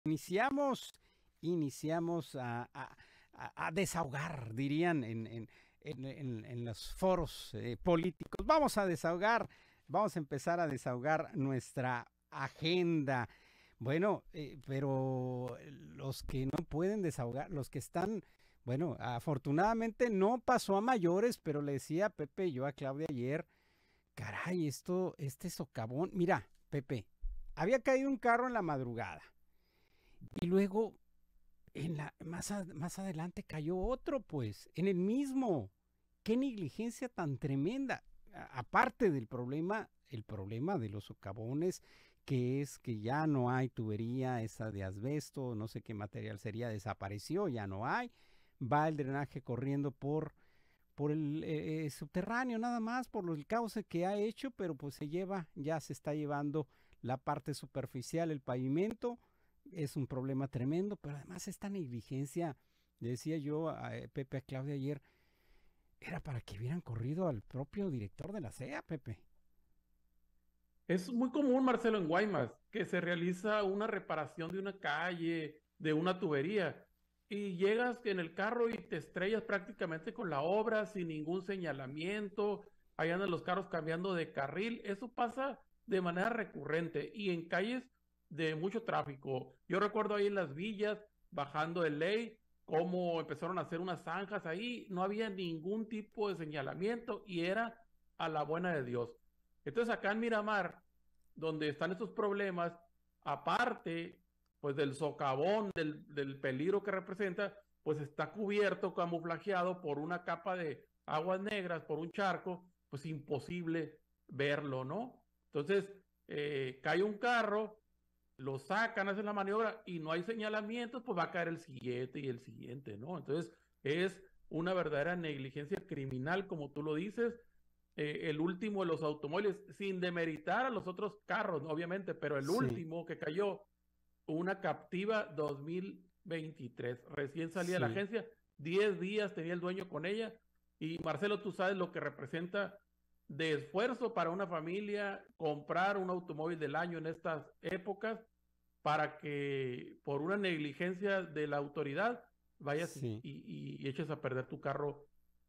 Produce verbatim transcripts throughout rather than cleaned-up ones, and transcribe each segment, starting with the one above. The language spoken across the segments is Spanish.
iniciamos, iniciamos a, a- a- a desahogar, dirían en, en- en- en- en los foros eh, políticos. Vamos a desahogar, vamos a empezar a desahogar nuestra agenda. Bueno, eh, pero los que no pueden desahogar, los que están, bueno, afortunadamente no pasó a mayores, pero le decía a Pepe y yo a Claudia ayer, caray, esto, este socavón, mira, Pepe, había caído un carro en la madrugada y luego en la, más, a- más adelante cayó otro, pues, en el mismo. Qué negligencia tan tremenda. A- aparte del problema, el problema de los socavones, que es que ya no hay tubería esa de asbesto, no sé qué material sería, desapareció, ya no hay. Va el drenaje corriendo por, por el eh, eh, subterráneo nada más, por el cauce que ha hecho, pero pues se lleva, ya se está llevando la parte superficial, el pavimento, es un problema tremendo, pero además esta negligencia, le decía yo a eh, Pepe, a Claudia ayer, era para que hubieran corrido al propio director de la C E A, Pepe. Es muy común, Marcelo, en Guaymas, que se realiza una reparación de una calle, de una tubería, y llegas en el carro y te estrellas prácticamente con la obra sin ningún señalamiento, ahí andan los carros cambiando de carril. Eso pasa de manera recurrente y en calles de mucho tráfico. Yo recuerdo ahí en Las Villas, bajando de Ley, cómo empezaron a hacer unas zanjas ahí, no había ningún tipo de señalamiento y era a la buena de Dios. Entonces acá en Miramar, donde están estos problemas, aparte pues del socavón, del, del peligro que representa, pues está cubierto, camuflajeado por una capa de aguas negras, por un charco, pues imposible verlo, ¿no? Entonces, eh, cae un carro, lo sacan, hacen la maniobra y no hay señalamientos, pues va a caer el siguiente y el siguiente, ¿no? Entonces, es una verdadera negligencia criminal, como tú lo dices, eh, el último de los automóviles, sin demeritar a los otros carros, ¿no? Obviamente, pero el Sí, último que cayó, una Captiva dos mil veintitrés, recién salía de la sí, agencia, diez días tenía el dueño con ella, y Marcelo, tú sabes lo que representa de esfuerzo para una familia comprar un automóvil del año en estas épocas para que por una negligencia de la autoridad vayas y, sí, y, y eches a perder tu carro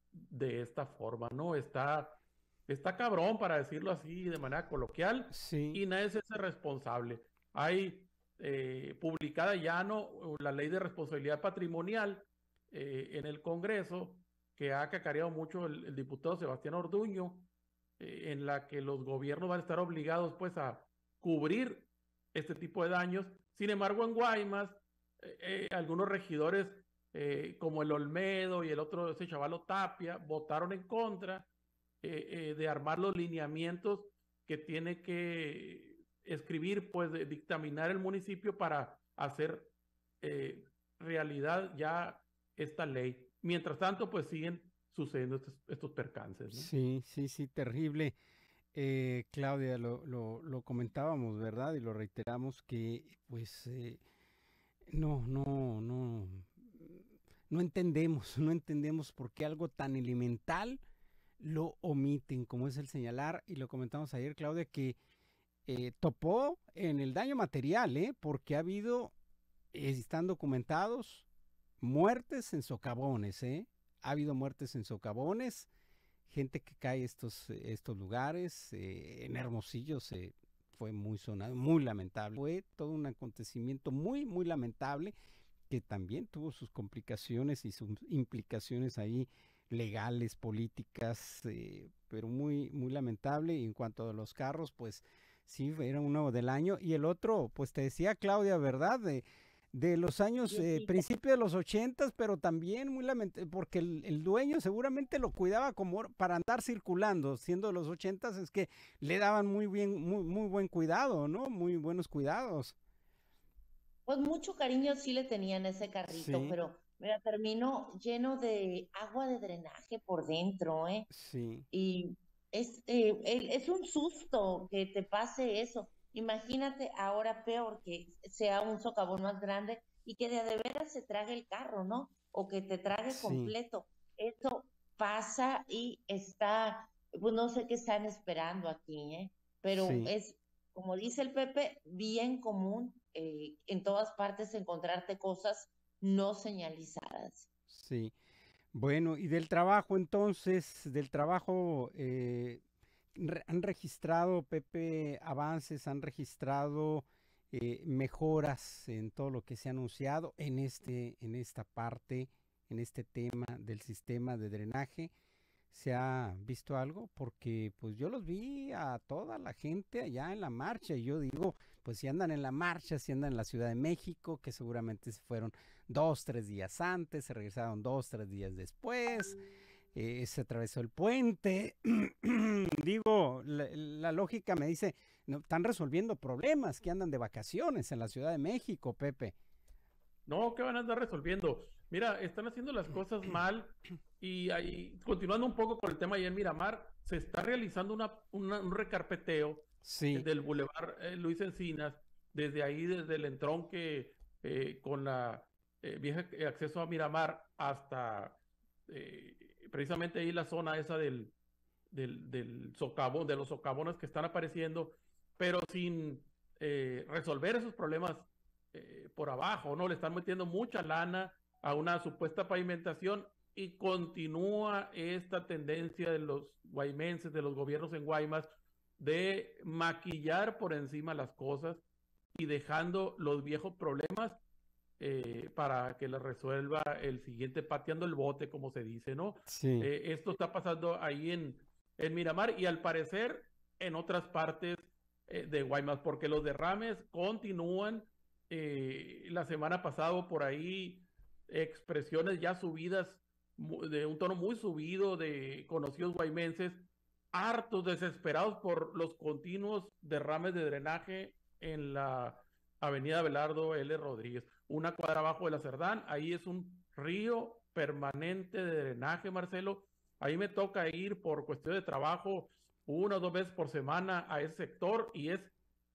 de esta forma, ¿no? Está, está cabrón, para decirlo así de manera coloquial, sí, y nadie se hace responsable. Hay eh, publicada ya no la ley de responsabilidad patrimonial eh, en el Congreso, que ha cacareado mucho el, el diputado Sebastián Orduño, eh, en la que los gobiernos van a estar obligados pues a cubrir este tipo de daños. Sin embargo, en Guaymas, eh, eh, algunos regidores eh, como el Olmedo y el otro, ese chavalo Tapia, votaron en contra eh, eh, de armar los lineamientos que tiene que escribir, pues de dictaminar el municipio para hacer eh, realidad ya esta ley. Mientras tanto, pues siguen sucediendo estos, estos percances, ¿no? sí, sí, sí, terrible. Eh, Claudia, lo, lo, lo comentábamos, ¿verdad? Y lo reiteramos que, pues, eh, no, no, no, no entendemos, no entendemos por qué algo tan elemental lo omiten, como es el señalar, y lo comentamos ayer, Claudia, que eh, topó en el daño material, ¿eh? Porque ha habido, eh, están documentados, muertes en socavones, ¿eh? Ha habido muertes en socavones, gente que cae estos, estos lugares, eh, en Hermosillo se fue muy sonado, muy lamentable. Fue todo un acontecimiento muy, muy lamentable que también tuvo sus complicaciones y sus implicaciones ahí legales, políticas, eh, pero muy, muy lamentable. Y en cuanto a los carros, pues sí, era uno del año. Y el otro, pues te decía Claudia, ¿verdad? De, de los años, eh, Viejita. principio de los ochentas, pero también muy lamentable, porque el, el, dueño seguramente lo cuidaba como para andar circulando, siendo de los ochentas, es que le daban muy bien, muy, muy buen cuidado, ¿no? Muy buenos cuidados. Pues mucho cariño sí le tenían a ese carrito, Sí, pero mira, terminó lleno de agua de drenaje por dentro, ¿eh? sí, Y es, eh, el- es un susto que te pase eso. Imagínate ahora peor que sea un socavón más grande y que de a de veras se trague el carro, ¿no? O que te trague sí. completo. Eso pasa y está, pues no sé qué están esperando aquí, ¿eh? Pero Sí, es como dice el Pepe, bien común eh, en todas partes encontrarte cosas no señalizadas. Sí. Bueno, y del trabajo entonces, del trabajo, eh, re- ¿han registrado, Pepe, avances, han registrado eh, mejoras en todo lo que se ha anunciado en este, en esta parte, en este tema del sistema de drenaje? ¿Se ha visto algo? Porque pues yo los vi a toda la gente allá en la marcha y yo digo, pues si andan en la marcha, si andan en la Ciudad de México, que seguramente se fueron dos, tres días antes, se regresaron dos, tres días después, eh, se atravesó el puente. Digo, la, la lógica me dice, no, están resolviendo problemas, que andan de vacaciones en la Ciudad de México, Pepe. No, ¿qué van a andar resolviendo? Mira, están haciendo las cosas mal y ahí, continuando un poco con el tema allá en Miramar, se está realizando una, una- un recarpeteo eh, Sí, del Boulevard eh, Luis Encinas, desde ahí, desde el entronque eh, con la eh, vieja eh, acceso a Miramar hasta eh, precisamente ahí la zona esa del, del, del socavón, de los socavones que están apareciendo, pero sin eh, resolver esos problemas eh, por abajo, ¿no? Le están metiendo mucha lana a una supuesta pavimentación y continúa esta tendencia de los guaymenses, de los gobiernos en Guaymas, de maquillar por encima las cosas y dejando los viejos problemas eh, para que las resuelva el siguiente, pateando el bote, como se dice, ¿no? sí. Eh, esto está pasando ahí en, en Miramar y al parecer en otras partes eh, de Guaymas, porque los derrames continúan. Eh, la semana pasada por ahí expresiones ya subidas de un tono muy subido de conocidos guaymenses, hartos, desesperados por los continuos derrames de drenaje en la avenida Abelardo L. Rodríguez, una cuadra abajo de la Cerdán. Ahí es un río permanente de drenaje, Marcelo. Ahí me toca ir por cuestión de trabajo una o dos veces por semana a ese sector y es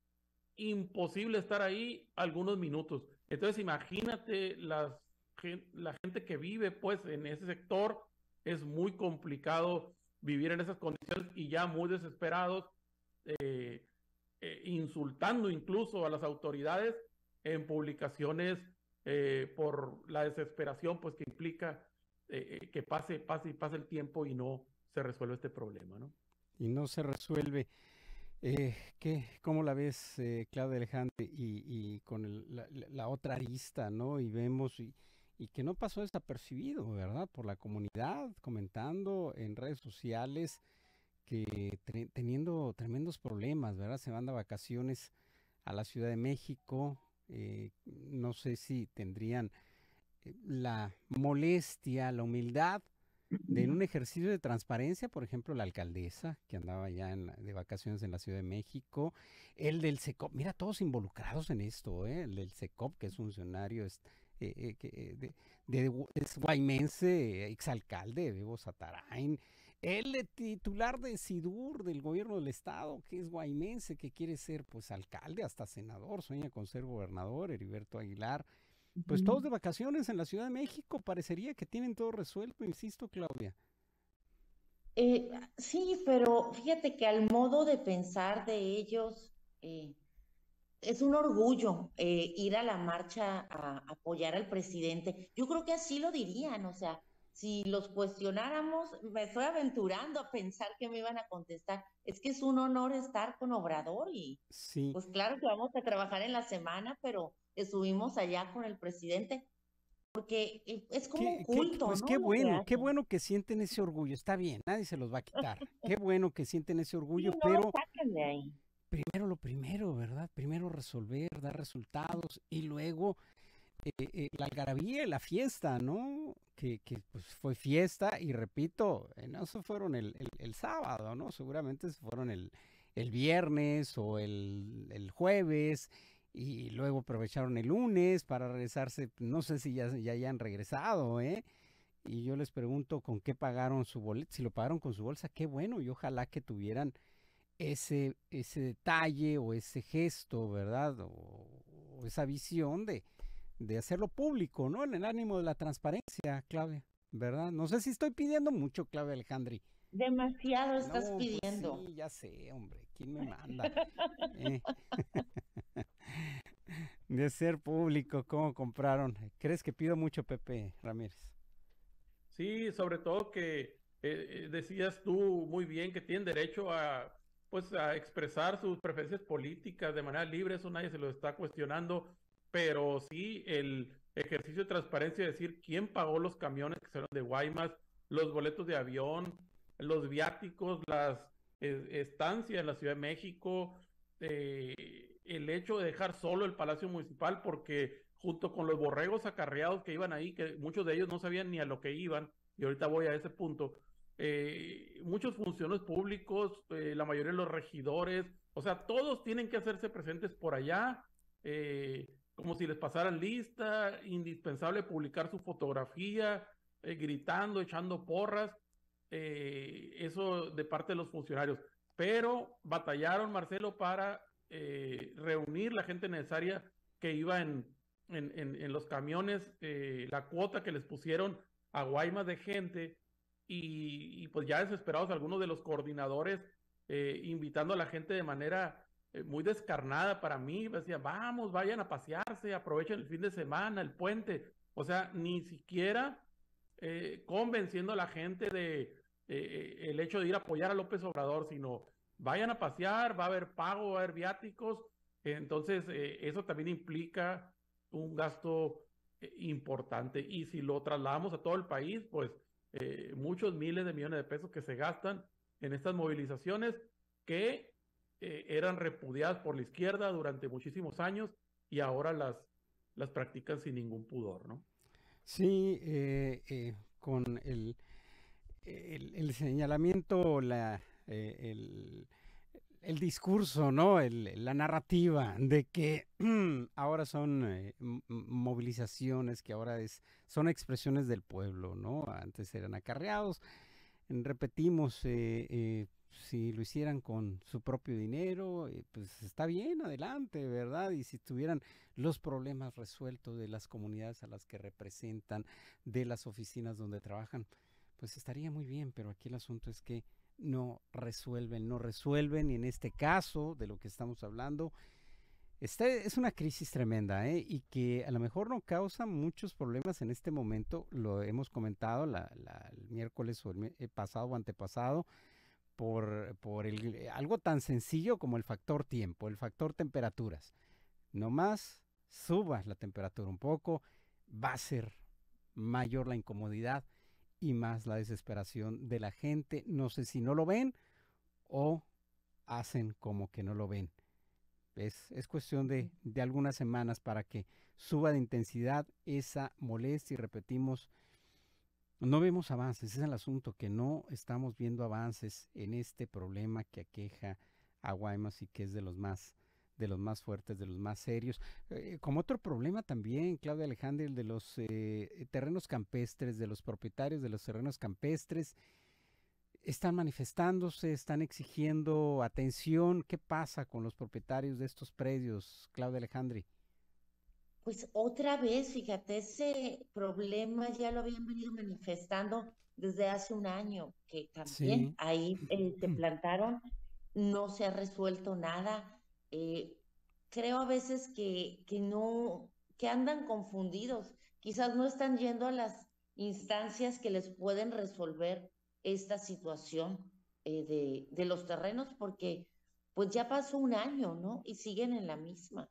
imposible estar ahí algunos minutos. Entonces imagínate las, la gente que vive pues en ese sector, es muy complicado vivir en esas condiciones y ya muy desesperados, eh, eh, insultando incluso a las autoridades en publicaciones eh, por la desesperación pues que implica eh, que pase, pase y pase el tiempo y no se resuelve este problema, ¿no? Y no se resuelve. Eh, ¿qué, ¿Cómo la ves, eh, Claudia Alejandre? Y, y con el- la, la- la otra arista, ¿no? Y vemos, y, y que no pasó desapercibido, ¿verdad? Por la comunidad, comentando en redes sociales que tre- teniendo tremendos problemas, ¿verdad? Se van de vacaciones a la Ciudad de México. Eh, no sé si tendrían eh, la molestia, la humildad de en un ejercicio de transparencia, por ejemplo, la alcaldesa que andaba ya en la- de vacaciones en la Ciudad de México, el del SECOP, mira, todos involucrados en esto, ¿eh? El del SECOP, que es funcionario, es, eh, eh, que, eh, de, de Gu- es guaymense, exalcalde de Bebo Satarain, el de titular de SIDUR, del gobierno del estado, que es guaymense, que quiere ser pues alcalde, hasta senador, sueña con ser gobernador, Heriberto Aguilar. Pues todos de vacaciones en la Ciudad de México, parecería que tienen todo resuelto, insisto, Claudia. Eh, sí, pero fíjate que al modo de pensar de ellos, eh, es un orgullo eh, ir a la marcha a apoyar al presidente. Yo creo que así lo dirían, o sea, si los cuestionáramos, me estoy aventurando a pensar que me iban a contestar. Es que es un honor estar con Obrador y Sí, pues claro que vamos a trabajar en la semana, pero estuvimos allá con el presidente porque eh, es como un qué, qué- culto, pues ¿no? qué Lo que bueno, qué hacen. bueno que sienten ese orgullo. Está bien, nadie se los va a quitar. Qué bueno que sienten ese orgullo, Sí, no lo pero sacan de ahí. primero lo primero, ¿verdad? Primero resolver, dar resultados y luego eh, eh, la algarabía y la fiesta, ¿no? Que, que, pues fue fiesta y repito, eh, no se fueron el, el- el sábado, ¿no? Seguramente se fueron el, el viernes o el, el jueves y luego aprovecharon el lunes para regresarse, no sé si ya, ya hayan regresado, ¿eh? Y yo les pregunto con qué pagaron su boleto, si lo pagaron con su bolsa, qué bueno, y ojalá que tuvieran ese, ese detalle o ese gesto, ¿verdad? O, o esa visión de, de hacerlo público, ¿no? En el ánimo de la transparencia, Claudia, ¿verdad? No sé si estoy pidiendo mucho, Claudia Alejandri. Demasiado estás No, pues pidiendo. sí, ya sé, hombre. ¿quién me manda? Eh. De ser público, ¿cómo compraron? ¿Crees que pido mucho, Pepe Ramírez? Sí, sobre todo que eh, eh, decías tú muy bien que tienen derecho a, pues, a expresar sus preferencias políticas de manera libre, eso nadie se lo está cuestionando, pero sí el ejercicio de transparencia de decir quién pagó los camiones que salieron de Guaymas, los boletos de avión, los viáticos, las eh, estancias en la Ciudad de México, eh, el hecho de dejar solo el Palacio Municipal porque junto con los borregos acarreados que iban ahí, que muchos de ellos no sabían ni a lo que iban, y ahorita voy a ese punto, eh, muchos funcionarios públicos, eh, la mayoría de los regidores, o sea, todos tienen que hacerse presentes por allá, eh, como si les pasaran lista, indispensable publicar su fotografía, eh, gritando, echando porras, eh, eso de parte de los funcionarios, pero batallaron, Marcelo, para eh, reunir la gente necesaria que iba en, en, en, en los camiones, eh, la cuota que les pusieron a Guaymas de gente, y, y pues ya desesperados algunos de los coordinadores, eh, invitando a la gente de manera eh, muy descarnada para mí, decían, vamos, vayan a pasearse, aprovechen el fin de semana, el puente, o sea, ni siquiera eh, convenciendo a la gente de eh, el hecho de ir a apoyar a López Obrador, sino vayan a pasear, va a haber pago, va a haber viáticos, entonces eh, eso también implica un gasto eh, importante, y si lo trasladamos a todo el país, pues eh, muchos miles de millones de pesos que se gastan en estas movilizaciones que eh, eran repudiadas por la izquierda durante muchísimos años y ahora las, las practican sin ningún pudor, ¿no? Sí, eh, eh, con el, el, el señalamiento, la, eh, el, el discurso, ¿no? El, la narrativa de que ahora son eh, movilizaciones, que ahora es, son expresiones del pueblo, ¿no? Antes eran acarreados. Repetimos, eh, eh, si lo hicieran con su propio dinero, eh, pues está bien, adelante, ¿verdad? Y si tuvieran los problemas resueltos de las comunidades a las que representan, de las oficinas donde trabajan, pues estaría muy bien, pero aquí el asunto es que no resuelven, no resuelven, y en este caso de lo que estamos hablando, este es una crisis tremenda, ¿eh? Y que a lo mejor no causa muchos problemas en este momento, lo hemos comentado la, la, el miércoles o el, el pasado o antepasado, por, por el, algo tan sencillo como el factor tiempo, el factor temperaturas. Nomás subas la temperatura un poco, va a ser mayor la incomodidad y más la desesperación de la gente. No sé si no lo ven o hacen como que no lo ven. Es, es cuestión de, de algunas semanas para que suba de intensidad esa molestia, y repetimos, no vemos avances, ese es el asunto, que no estamos viendo avances en este problema que aqueja a Guaymas y que es de los más, de los más fuertes, de los más serios. Eh, como otro problema también, Claudia Alejandra, el de los eh, terrenos campestres, de los propietarios de los terrenos campestres, están manifestándose, están exigiendo atención. ¿Qué pasa con los propietarios de estos predios, Claudia Alejandri? Pues otra vez, fíjate, ese problema ya lo habían venido manifestando desde hace un año, que también Sí. ahí eh, se plantaron, no se ha resuelto nada. Eh, creo a veces que, que no, que andan confundidos, quizás no están yendo a las instancias que les pueden resolver esta situación eh, de, de los terrenos, porque pues ya pasó un año, ¿no? Y siguen en la misma.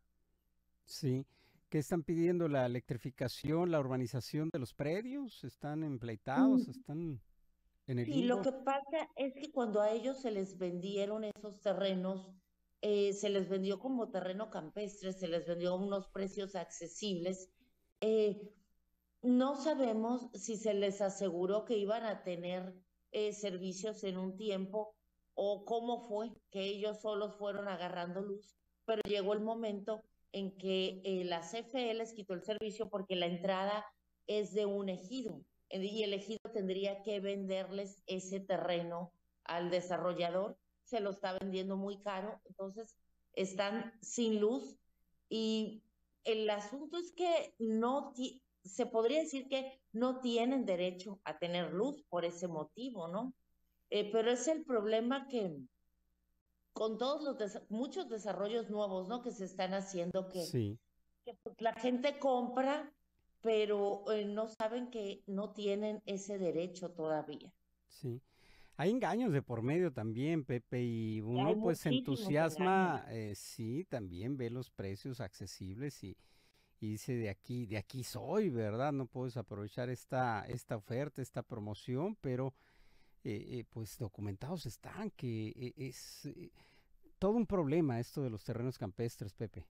Sí, ¿qué están pidiendo? ¿La electrificación, la urbanización de los predios? ¿Están empleitados? Mm, ¿Están en el Sí, lo limbo? que pasa es que cuando a ellos se les vendieron esos terrenos, eh, se les vendió como terreno campestre, se les vendió a unos precios accesibles. Eh, no sabemos si se les aseguró que iban a tener eh, servicios en un tiempo o cómo fue que ellos solos fueron agarrando luz, pero llegó el momento en que eh, la C F E les quitó el servicio porque la entrada es de un ejido eh, y el ejido tendría que venderles ese terreno al desarrollador, se lo está vendiendo muy caro, entonces están sin luz y el asunto es que no se podría decir que no tienen derecho a tener luz por ese motivo, ¿no? Eh, pero es el problema que, con todos los, desa- muchos desarrollos nuevos, ¿no? Que se están haciendo, que, Sí, que pues, la gente compra, pero eh, no saben que no tienen ese derecho todavía. sí. Hay engaños de por medio también, Pepe, y Hay uno pues se muchísimos engaños. entusiasma, eh, sí, también ve los precios accesibles y, y dice de aquí, de aquí soy, ¿verdad? No puedes aprovechar esta, esta oferta, esta promoción, pero eh, eh, pues documentados están que eh, es eh, todo un problema esto de los terrenos campestres, Pepe.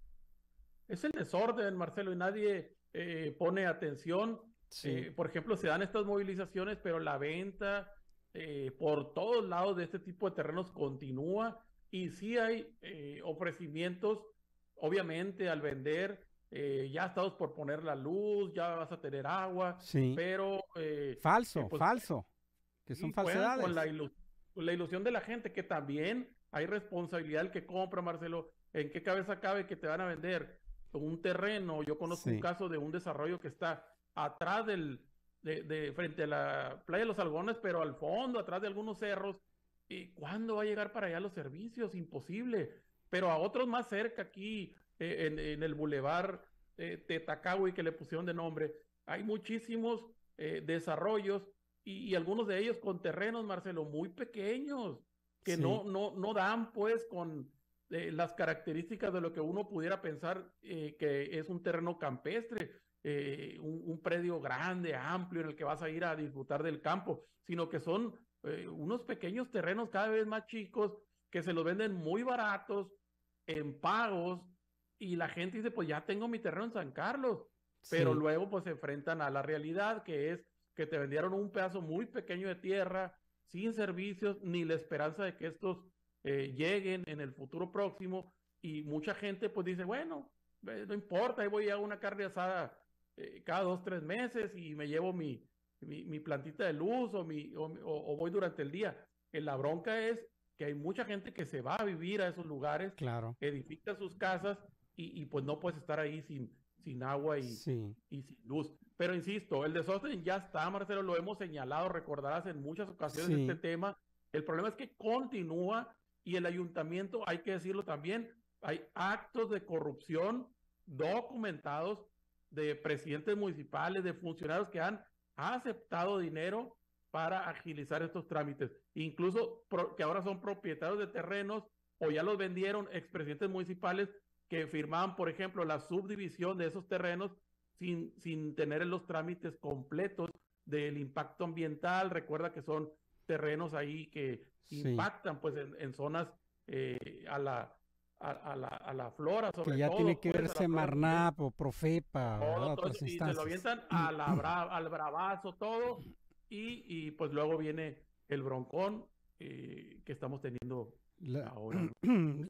Es el desorden, Marcelo, y nadie eh, pone atención. Sí, Eh, por ejemplo, se dan estas movilizaciones, pero la venta eh, por todos lados de este tipo de terrenos continúa y sí hay eh, ofrecimientos, obviamente al vender, eh, ya estamos por poner la luz, ya vas a tener agua, sí. pero eh, eh, Falso, pues falso, que son y juegan con la, falsedades. ilu- con la ilusión de la gente, que también hay responsabilidad del que compra, Marcelo. ¿En qué cabeza cabe que te van a vender un terreno? Yo conozco un Sí, caso de un desarrollo que está atrás del, de, de- frente a la playa de los Algones, pero al fondo, atrás de algunos cerros. ¿Y cuándo va a llegar para allá los servicios? Imposible. Pero a otros más cerca, aquí eh, en, en el bulevar eh, Tetacawi, que le pusieron de nombre, hay muchísimos eh, desarrollos y, y algunos de ellos con terrenos, Marcelo, muy pequeños, que sí, no, no, no dan pues con eh, las características de lo que uno pudiera pensar eh, que es un terreno campestre, eh, un, un predio grande, amplio, en el que vas a ir a disfrutar del campo, sino que son eh, unos pequeños terrenos cada vez más chicos que se los venden muy baratos, en pagos, y la gente dice, pues ya tengo mi terreno en San Carlos, pero sí, luego pues se enfrentan a la realidad que es que te vendieron un pedazo muy pequeño de tierra, sin servicios, ni la esperanza de que estos eh, lleguen en el futuro próximo, y mucha gente pues dice, bueno, eh, no importa, ahí voy a una carne asada eh, cada dos, tres meses y me llevo mi, mi, mi plantita de luz o, mi, o, o, o voy durante el día. Eh, la bronca es que hay mucha gente que se va a vivir a esos lugares, claro. edifica sus casas y, y pues no puedes estar ahí sin, sin agua y, Sí, y sin luz. Pero insisto, el desorden ya está, Marcelo, lo hemos señalado, recordarás en muchas ocasiones este sí, tema. El problema es que continúa y el ayuntamiento, hay que decirlo también, hay actos de corrupción documentados de presidentes municipales, de funcionarios que han aceptado dinero para agilizar estos trámites, incluso pro, que ahora son propietarios de terrenos o ya los vendieron expresidentes municipales que firmaban, por ejemplo, la subdivisión de esos terrenos sin, sin tener los trámites completos del impacto ambiental. Recuerda que son terrenos ahí que sí. impactan pues en, en zonas eh, a, la, a, a, la, a la flora, Que sobre ya tiene todo, que pues a la verse flora silvestre, Marnap o Profepa, ¿verdad? todo, todo eso, Otras y se lo instancias. avientan a la bra, al bravazo, todo, y, y pues luego viene el broncón eh, que estamos teniendo La- ahora, ¿no?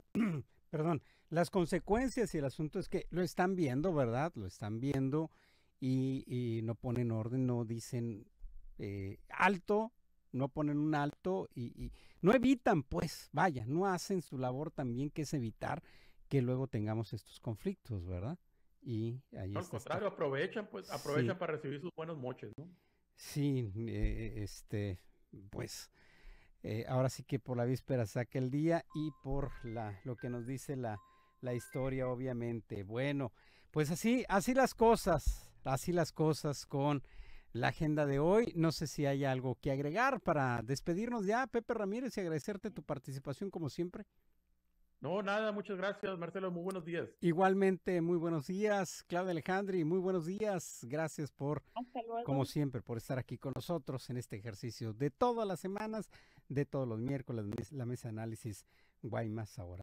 Perdón, las consecuencias y el asunto es que lo están viendo, ¿verdad? Lo están viendo y, y no ponen orden, no dicen eh, alto, no ponen un alto y, y no evitan, pues, vaya, no hacen su labor también, que es evitar que luego tengamos estos conflictos, ¿verdad? Y ahí No, al está esta. contrario, aprovechan, pues, Sí, aprovechan para recibir sus buenos moches, ¿no? sí, eh, este, pues. Eh, ahora sí que por la víspera saca el día y por la, lo que nos dice la, la historia, obviamente. Bueno, pues así, así las cosas, así las cosas con la agenda de hoy. No sé si hay algo que agregar para despedirnos ya, Pepe Ramírez, y agradecerte tu participación como siempre. No, nada, muchas gracias, Marcelo, muy buenos días. Igualmente, muy buenos días, Claudia Alejandri, muy buenos días. Gracias por, Hasta como luego. siempre, por estar aquí con nosotros en este ejercicio de todas las semanas, de todos los miércoles, mes- la mesa de análisis Guaymas ahora.